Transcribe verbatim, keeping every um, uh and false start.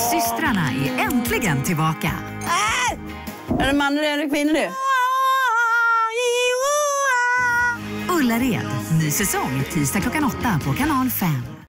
Systrarna är äntligen tillbaka. Äh! Är det man eller är det kvinnor nu? Ullared, ny säsong tisdag klockan åtta på kanal fem.